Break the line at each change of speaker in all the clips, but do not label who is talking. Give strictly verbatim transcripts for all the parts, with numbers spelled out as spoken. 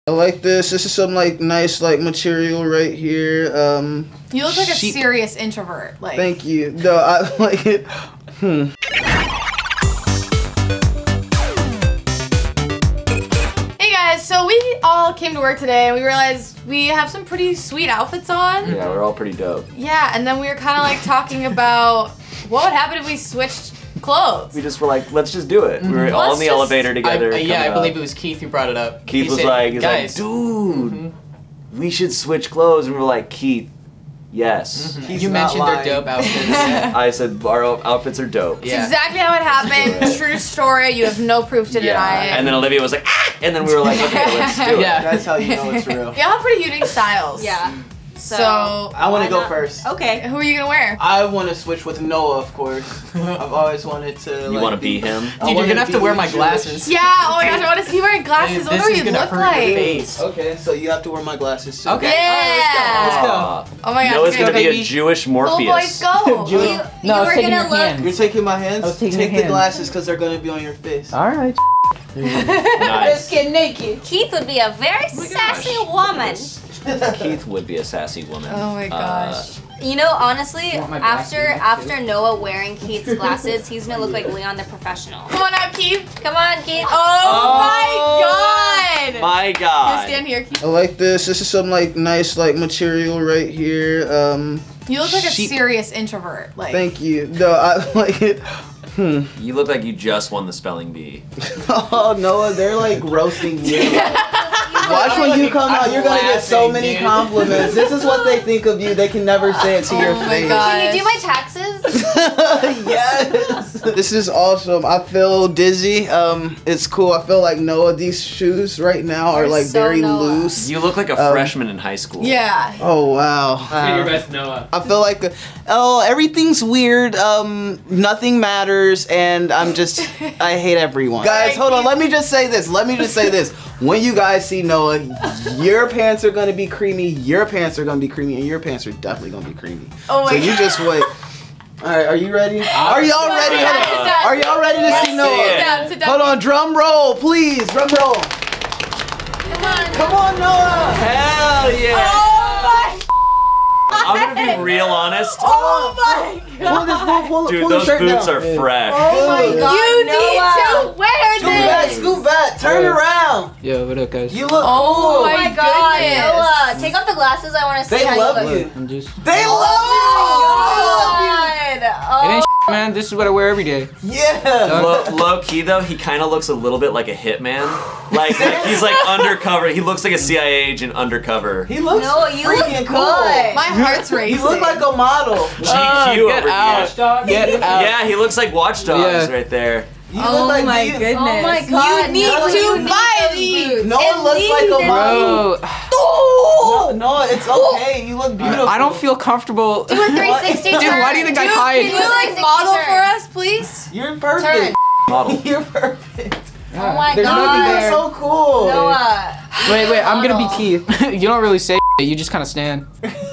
I like this. This is some like nice like material right here. Um,
you look like a
sheep.
serious introvert. Like.
Thank you. No, I like it. Hmm.
Hey guys, so we all came to work today and we realized we have some pretty sweet outfits on.
Yeah, we're all pretty dope.
Yeah, and then we were kind of like talking about what would happen if we switched clothes.
We just were like, let's just do it. Mm-hmm. We were
Let's
all in the
just,
elevator together.
I, yeah, I
up.
believe it was Keith who brought it up.
Keith
he
was
said,
like, he's
guys,
like, dude,
mm-hmm.
we should switch clothes. And we were like, Keith, yes.
Mm-hmm. You mentioned their dope outfits. Yeah.
I said, our outfits are dope.
Yeah. It's exactly how it happened. True story. You have no proof to
yeah.
deny it.
And then Olivia was like, ah! And then we were like, okay, let's do it.
Yeah.
That's how you know it's real.
Y'all have pretty unique styles.
Yeah.
So,
So
I want to go
not?
first.
Okay.
Who are you gonna wear?
I want to switch with Noah, of course. I've always wanted to.
You
like,
want to be him?
Dude, you're gonna have to wear my glasses.
Yeah, oh my gosh, I want to see you wearing glasses. What
This
do
is
you
gonna
look
hurt your
like?
face.
Okay, so you have to wear my glasses too.
Okay.
Yeah.
Let's go.
Aw.
Oh my gosh.
Noah's
okay,
gonna be
baby.
a Jewish
Little boys
Morpheus.
go.
Jew-
You,
No,
you
I was
were
taking
gonna
your
look.
hand.
You're taking my hands?
I was taking
Take
your
the
hand.
glasses because they're going to be on your face.
Alright.
Nice.
get naked.
Keith would be a very sassy woman.
Keith would be a sassy woman.
Oh my gosh.
You know, honestly,
want my
after
glasses
after Noah wearing Keith's glasses, he's gonna look like Leon the Professional.
Come on out, Keith.
Come on, Keith.
Oh,
Oh
my god.
My
Here,
God.
stand here, Keith.
I like this. This is some like nice like material right here. Um,
You look like a
sheep.
serious introvert. Like.
Thank you. No, I like it. Hmm.
You look like you just won the spelling bee.
Oh, Noah, they're like roasting you. Watch when you come out, you're gonna get so
laughing,
many
dude.
compliments. This is what they think of you. They can never say it to
Oh
your
my
face.
God.
Can you do my taxes?
Yes. This is awesome. I feel dizzy. Um, it's cool. I feel like Noah. These shoes right now are
You're
like
so
very
Noah.
loose.
You look like a
Um,
freshman in high school.
Yeah.
Oh wow.
Do your
Uh,
best, Noah.
I feel like, a, oh, everything's weird. Um, nothing matters, and I'm just, I hate everyone. Guys, hold on. Let me just say this. Let me just say this. When you guys see Noah, your pants are gonna be creamy. Your pants are gonna be creamy, and your pants are definitely gonna be creamy.
Oh my
so you
God.
just wait. All right, are you ready? Are y'all ready?
Sit down,
Hold on.
sit down.
Are y'all ready to
Yes,
see Noah?
Sit down, sit down.
Hold on, drum roll, please. Drum roll.
Come on.
Come on, Noah.
Hell yeah.
Oh my.
I'm gonna be real honest.
Oh my
Pull this, pull, pull,
Dude,
pull
those
the shirt
boots
down.
are fresh.
Oh my
Good.
God,
You need
Noah.
to wear
Scoot back,
this.
scoot back, turn
Yeah.
around.
Yo, what up, guys?
You look
Oh
cool.
Oh
my
my God,
goodness.
Noah, take off the glasses. I want to see
They
how
love
you look.
you.
I'm just.
They love
God.
It
Oh.
ain't man. This is what I wear every day.
you. Yeah.
Low, low key though, he kind of looks a little bit like a hitman. Like, like he's like undercover. He looks like a C I A agent undercover.
He looks
Noah, you look
freaking
good.
cool.
My heart's racing.
You look like a model.
G Q
Uh,
over
get out.
here.
Get out.
Yeah, he looks like Watch Dogs
Yeah.
right there.
You
Oh
look like
my
you.
goodness.
Oh my God,
You need
Noah,
to
you need
buy
those
these.
boots.
No one looks like a model.
Bro,
No, no, it's okay. You look beautiful.
I don't feel comfortable.
Do a three sixty
Dude,
turn.
why do you think I
Dude,
hide?
can you like model for us, please?
You're perfect.
Model.
You're perfect.
Oh my
There's
God.
nothing
You're
there.
so cool.
Noah.
Wait, wait, I'm gonna be
Model.
Keith. You don't really say you just kind of stand.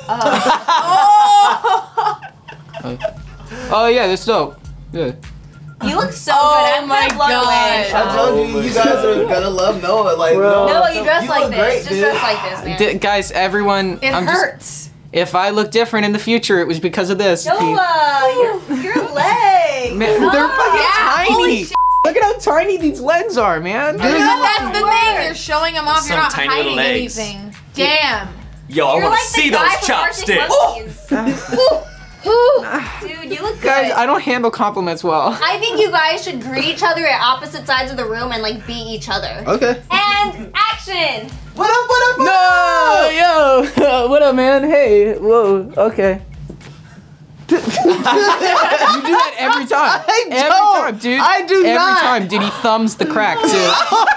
Oh.
Oh yeah, that's dope. Yeah.
You look so
Oh
good. I'm
my
kind of blown away.
God.
I told
Oh
you,
my
you guys are gonna love Noah. Like,
Bro.
Noah,
Noah, you dress
you
like
look
this.
great,
Just
dude.
dress like this, man.
D- guys, everyone,
It
I'm just.
hurts.
If I look different in the future, it was because of this. Keith.
Noah, your, your legs.
Man, they're fucking
Yeah, holy
tiny.
shit.
Look at how tiny these legs are, man.
Dude, that's the thing. You're showing them off.
Some
You're not
tiny little
hiding
legs.
anything. Damn.
Yo, I
You're
want
like
to see
the
those
guy from Arctic
chopsticks.
Monkeys. Dude, you look good.
Guys, I don't handle compliments well.
I think you guys should greet each other at opposite sides of the room and like beat each other.
Okay.
And action!
What up, what up, what
No, yo, what up, man? Hey, whoa, okay. You do that every time.
I
every
don't.
time, dude.
I do
every
not.
time, dude. He thumbs the crack too.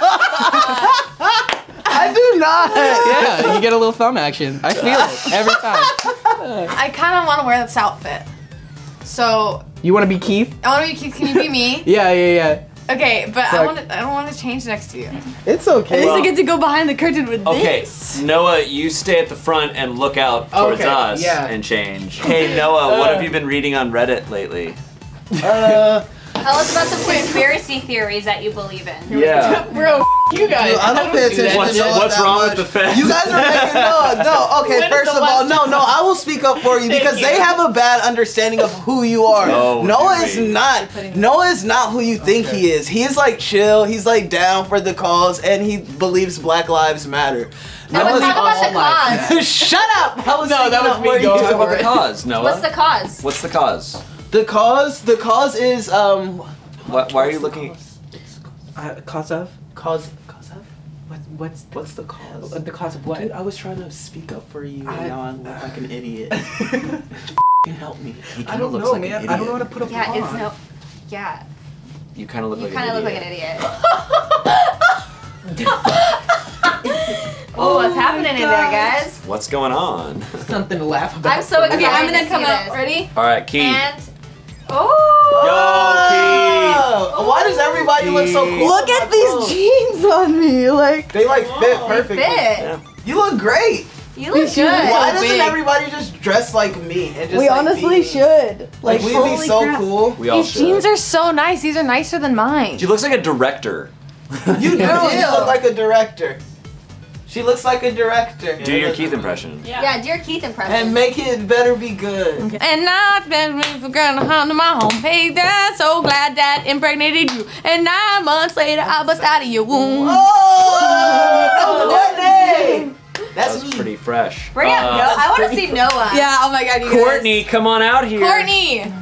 I do not.
Yeah, you get a little thumb action. I feel it every time.
I kind of want to wear this outfit. So
You want to be Keith?
I want to be Keith. Can you be me?
Yeah, yeah, yeah.
Okay, but I
Fuck.
want to. I don't want to change next to you.
It's okay.
At least I
Well-
get to go behind the curtain with
Okay,
this.
Noah, you stay at the front and look out towards
Okay,
us
yeah.
and change. Hey, Noah, what have you been reading on Reddit lately?
Uh,
Tell us about some conspiracy theories that you believe in.
Yeah.
Bro, you guys.
Dude, I don't pay
do that.
attention
What's,
to Noah
what's
that
wrong
much.
with the feds?
You guys are making no, no. Okay,
When is
first
the
of all,
last
no, no. I will speak up for you
Thank
because
you.
they have a bad understanding of who you are.
Oh,
Noah
do
is
we?
not. Noah is not who you think
Okay.
he is. He's like chill. He's like down for the cause, and he believes Black Lives Matter.
Now let's talk about the cause.
Shut up! I was
No, that
thinking
was
of
me
where you
going
Talk about
were.
the cause, Noah.
What's the cause?
What's the cause?
The cause. The cause is um.
What, why are you looking?
Uh, cause of?
Cause. Cause of.
What, what's the,
What's the cause?
the cause of what?
Dude, I was trying to speak up for you, and
I-
now I look like an idiot. Can help me.
He
I
kinda
don't
looks
know,
like
man.
an
I don't know how
idiot.
to put a
Yeah,
bra
it's
on.
no. Yeah,
You kind of look
you
like
kind of
an
look
idiot.
like an idiot. Oh, what's happening in there, guys?
What's going on?
Something to laugh about.
I'm so excited.
Okay, I'm
to
gonna
see
come out.
this.
Ready?
All right, Key.
And oh,
Oh, why does everybody look so cool?
Look
in
at
my
these
clothes?
jeans on me, like.
They like fit
you
perfectly.
fit.
Yeah.
You look great.
You look
These
good.
shoes
Why
so
doesn't
big.
everybody just dress like me and just
We
like,
honestly
be me?
should.
Like,
Like,
we'd be
holy
so
crap.
cool.
We all
These
should.
jeans are so nice. These are nicer than mine.
She looks like a director.
You do.
Yeah.
You look like a director. She looks like a director.
Do your Keith impression.
Yeah, dear Keith impression.
And make it better be good.
And I've been for gonna to my home. Hey, Dad, so glad that impregnated you. And nine months later, I bust out of your womb.
Oh, Courtney!
That
That's
was
me.
pretty fresh.
Bring up
Uh,
Noah. I want to see Noah.
Yeah, oh my god, you
Courtney, come on out here.
guys. Courtney!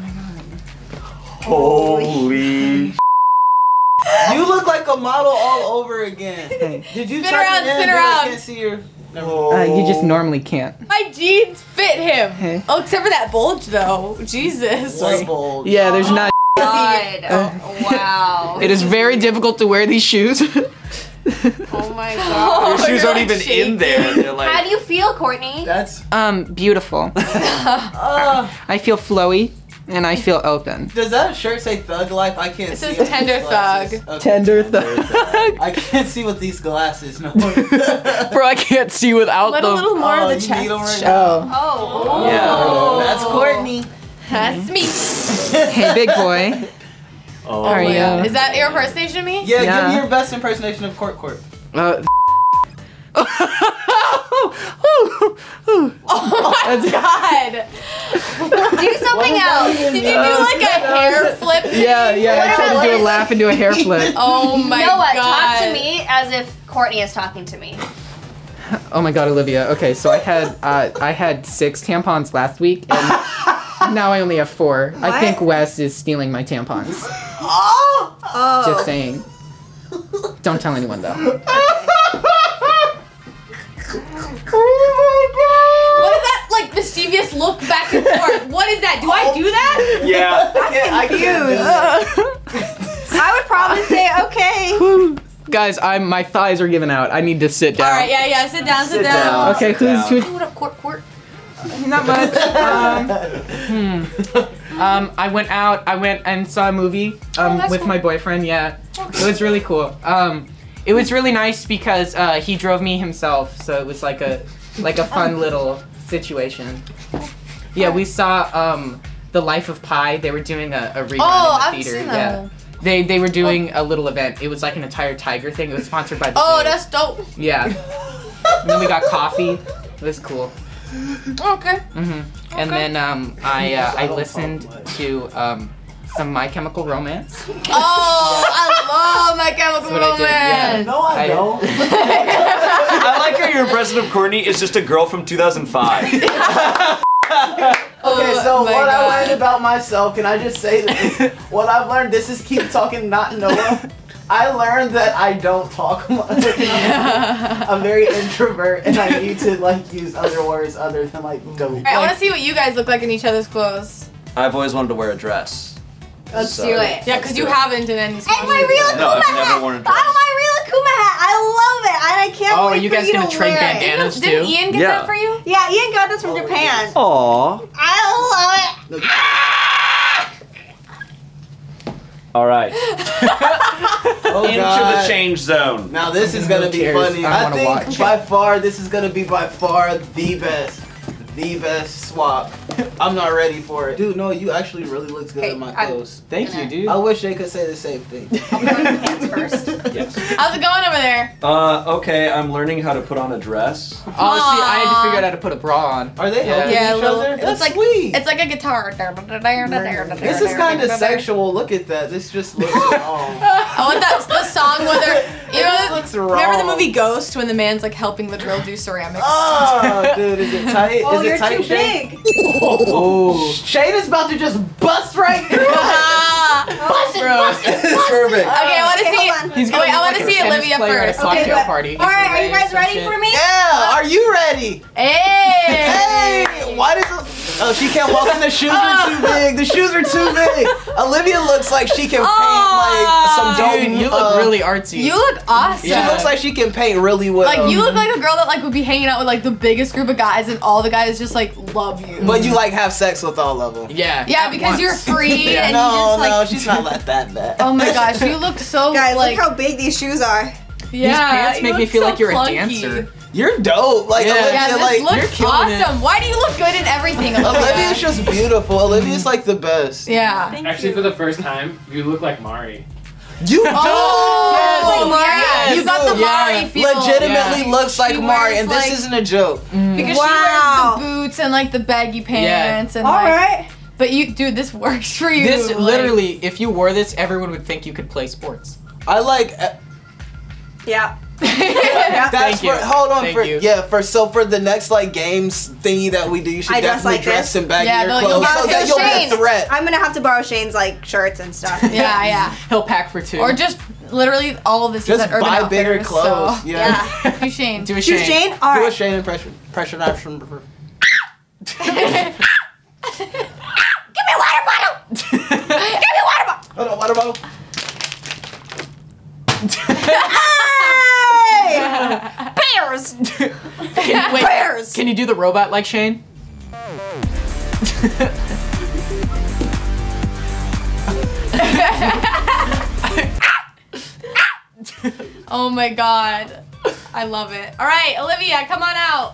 Holy.
You look like a model all over again. Did you
Spin
tuck
around,
it in?
spin
Dude,
around.
I can't see your.
Uh, you just normally can't.
My jeans fit him.
Hey.
Oh, except for that bulge though. Jesus.
What bulge?
Yeah, there's not.
God. Oh, wow.
It is very difficult to wear these shoes.
Oh my god.
Your shoes
you're
aren't
like
even
shaking.
in there. They're like.
How do you feel, Courtney?
That's.
um, beautiful.
Uh,
I feel flowy and I feel open.
does that shirt say Thug Life? I can't
It
see.
says
with
Tender
these glasses.
Thug.
Okay,
Tender
Tender
Thug.
I can't see with these glasses. No.
Bro, I can't see without
Let a
them.
little more
Oh,
of the
you
chest
need 'em right
show.
Oh.
Oh.
Yeah.
That's Courtney.
That's me.
Hey, big boy.
Oh,
How are
my
you?
God. Is that your impersonation of me?
Yeah,
Yeah.
give me your best impersonation of Court Court.
Uh,
Oh my god.
Do something else.
Did you do like a hair flip? thing?
yeah, yeah. I
What
tried
about
to do a
this?
laugh and do a hair flip.
Oh my
Noah,
god.
talk to me as if Courtney is talking to me.
Oh my god, Olivia. Okay, so I had uh, I had six tampons last week, and now I only have four. I think Wes is stealing my tampons.
Oh!
Just saying. Don't tell anyone though.
What is that like mischievous look back and forth? What is that? Do I do that?
Yeah.
I can't, I can't do this.
I would probably say okay.
Guys, I'm my thighs are giving out. I need to sit down.
Alright, yeah, yeah, sit down, sit,
Sit
down.
down.
Okay,
Sit
who's
down.
who's
What up, court, court?
not much. Um, hmm. um, I went out. I went and saw a movie um,
that's
with
cool.
my boyfriend. Yeah, it was really cool. Um, it was really nice because uh, he drove me himself, so it was like a like a fun little situation. Yeah, we saw um, The Life of Pi. They were doing a, a rerun
Oh,
in
I've
the theater.
seen
Yeah.
that.
They they were doing a little event. It was like an entire tiger thing. It was sponsored by the
Oh,
zoo.
that's dope.
Yeah. And then we got coffee. It was cool.
Okay.
hmm And then um, I uh, I listened to um, some My Chemical Romance.
Oh, I love My Chemical
That's what I did, yeah.
Romance.
No, I
I-
don't.
I like how your impression of Courtney is just a girl from two thousand five.
Okay,
Oh
so
my
what I
God.
learned about myself, can I just say this? What I've learned, this is keep talking, not Noah. I learned that I don't talk much. I'm very introvert, and I need to like use other words other than like dope.
Alright, I want to see what you guys look like in each other's clothes.
I've always wanted to wear a dress.
Let's
So-
do it.
Yeah, because you haven't in any
And my real Akuma
No, I've
hat.
never worn a dress.
Oh, my real Akuma hat. I love it, and I can't
Oh, are
wait
you
for
guys
you
gonna
to
trade
wear it.
bandanas
Didn't
too?
Ian get
Yeah.
that for you?
Yeah, Ian got this from Japan.
Aww.
I love it.
All right.
Oh,
Into
God.
the change zone.
Now this is gonna be
Cheers.
funny.
I
I,
wanna
think
watch.
by far this is gonna be by far the best. the best swap. I'm not ready for it. Dude, no, you actually really look good
Hey,
in my
I-
clothes.
Thank you, dude.
I wish they could say the same thing.
I'll put on the pants first.
Yes.
How's it going over there?
Uh, okay, I'm learning how to put on a dress.
Oh, see, I had to figure out how to put a bra on.
Are they
Yeah.
helping
Yeah, a
each
little-
other?
it's
That's
like-
sweet.
It's like a guitar.
This is kind of sexual. Look at that. This just looks wrong.
I want that the song where they're you
This
know
looks
remember the
wrong.
movie Ghost when the man's like helping the drill do ceramics?
Oh, dude, is it tight?
Oh,
is
you're
it tight,
too
Shane?
big.
Oh.
Shane is about to just bust right through.
Bust it, bust it.
It's perfect.
Okay, I want to
Okay,
see.
hold on.
He's
Oh, wait, I want
look
to
like
see
a tennis
Olivia
player at a
first.
Okay,
cocktail
but-
party.
All right, are you guys
Some
ready
shit.
for me?
Yeah, are you ready?
Hey.
Hey, why does it? Oh, she can't walk in. The shoes are too big. The shoes are too big. Olivia looks like she can paint like some dope.
Dude, you look
uh,
really artsy.
You look awesome.
She
Yeah.
looks like she can paint really well.
Like you look like a girl that like would be hanging out with like the biggest group of guys and all the guys just like love you.
But you like have sex with all of them.
Yeah.
yeah,
at
because
once.
you're free
Yeah.
and
No,
you just like
no, she's not like that bad.
Oh my gosh, you look so
Guys,
like
look how big these shoes are.
yeah,
These pants
you
make me
look
feel
so
like you're
clunky.
a dancer.
You're dope. Like
Yeah.
Olivia,
Yeah, this
like
looks
you're killing it.
awesome. Why do you look good in everything, Olivia?
Olivia's just beautiful. Olivia's like the best.
yeah.
Thank
Actually,
you.
for the first time, you look like Mari.
You do.
Oh,
Yes.
yeah, you got the
Yeah.
Mari feel.
Legitimately
Yeah.
looks like
She
Mari,
wears,
and this
like-
isn't a joke.
Because
Wow.
she wears the boots and like the baggy pants and
All
like.
right.
But you, dude, this works for you.
This
like-
literally, if you wore this, everyone would think you could play sports.
I like. Uh,
Yeah.
that's
Thank
for.
you.
Hold on
Thank
for.
you.
Yeah, for so for the next like games thingy that we do, you should
I dress
definitely
like
dress
this?
in baggier
Yeah, no,
clothes
you'll
so
have
that
to
you'll be
Shane.
a threat.
I'm gonna have to borrow Shane's like shirts and stuff.
Yeah, yeah.
He'll pack for two.
Or just literally all of this
Just
is at Urban
buy bigger
Outfitters,
clothes.
So.
Yeah.
Yeah.
You Shane.
do a
Shoe
Shane.
Shane? All
Do a
right.
Shane impression. Pressure action.
Give me a water bottle. Give me a water bottle.
Hold on, water bottle.
Hey! Bears!
Can, wait,
Bears!
can you do the robot like Shane?
Oh my god. I love it. All right, Olivia, come on out.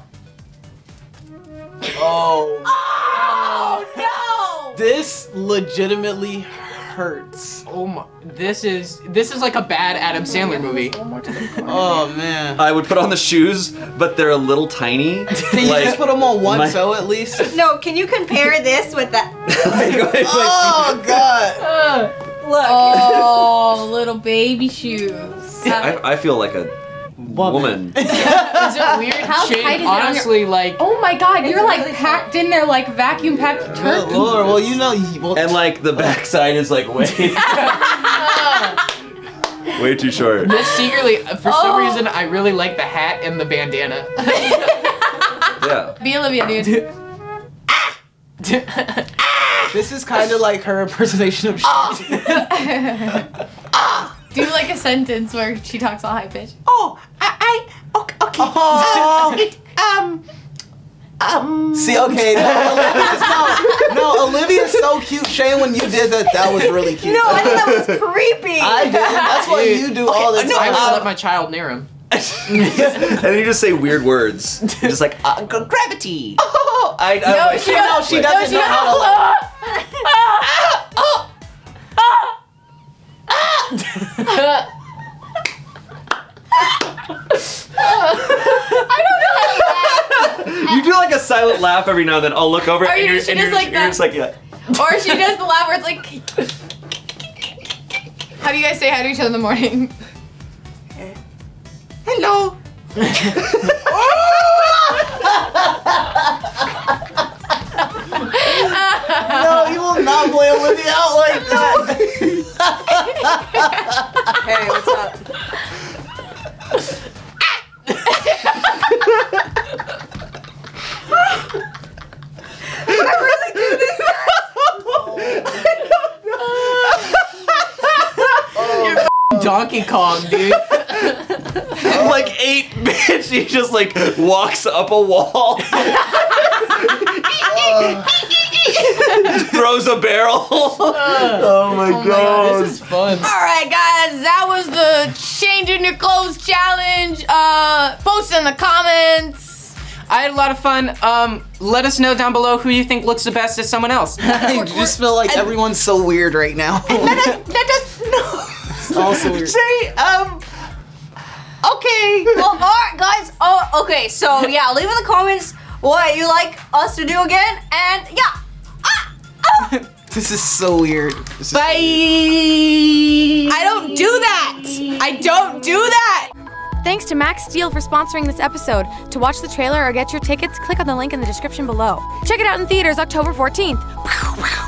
Oh.
Oh no!
This legitimately hurts.
Oh my! This is this is like a bad Adam Sandler movie.
Oh man.
I would put on the shoes, but they're a little tiny.
Can you
like,
just put them on one
my-
toe at least?
No, can you compare this with that?
like, like, like-
Oh god.
Look.
Oh, little baby shoes.
I, I feel like a woman.
Is it weird?
How
Shane,
tight is it on your-
honestly, like
Oh my god, you're like packed in there like vacuum packed
Good
turkey.
Lord, well you know you well,
And like the backside is like way, way too short.
this secretly, for
Oh.
some reason, I really like the hat and the bandana.
Yeah.
Be Olivia, dude.
this is kind of like her impersonation of Shane.
Do like a sentence where she talks all high pitched.
Oh, I, I, okay, okay.
Oh.
It, um, um.
See, okay, no, Olivia's, no, no, Olivia's so cute. Shane, when you did that, that was really cute.
No, I think that was creepy.
I did. That's what
Dude.
you do all the
I
time.
would let my child near him.
And then you just say weird words. You're just like uh, gra- gravity. Oh, I, I,
No,
like,
she
no,
doesn't.
she doesn't
she
know how to,
you do like a silent laugh every now and then. I'll look over
Or
and
you-
you're,
she
and
does
you're,
like
you're
that.
just like yeah.
Or she does the laugh where it's like. How do you guys say hi to each other in the morning?
Hello.
No, you will not play Olivia out like that.
Hey, what's up?
Donkey Kong, dude.
Like eight bitch, he just like walks up a wall. Throws a barrel. Oh my
Oh my god, this is fun.
All right, guys, that was the changing your clothes challenge. Uh, post in the comments.
I I had a lot of fun. Um, let us know down below who you think looks the best as someone else.
I just feel like everyone's so weird right now.
Let us, let us know.
It's all so weird.
Say, um, okay.
Well, all right, guys. Oh, okay. So yeah, leave in the comments what you like us to do again, and yeah. Ah, ah.
This is so weird. This is
Bye.
So weird.
I don't do that. I don't do that.
Thanks to Max Steel for sponsoring this episode. To watch the trailer or get your tickets, click on the link in the description below. Check it out in theaters October fourteenth.